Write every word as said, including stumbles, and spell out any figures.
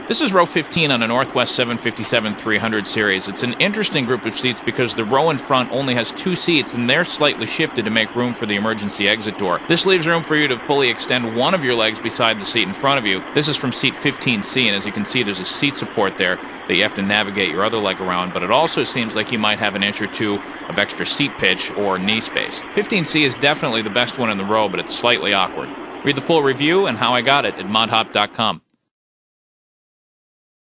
This is row fifteen on a Northwest seven fifty-seven three hundred series. It's an interesting group of seats because the row in front only has two seats, and they're slightly shifted to make room for the emergency exit door. This leaves room for you to fully extend one of your legs beside the seat in front of you. This is from seat fifteen C, and as you can see, there's a seat support there that you have to navigate your other leg around, but it also seems like you might have an inch or two of extra seat pitch or knee space. fifteen C is definitely the best one in the row, but it's slightly awkward. Read the full review and how I got it at mod hop dot com.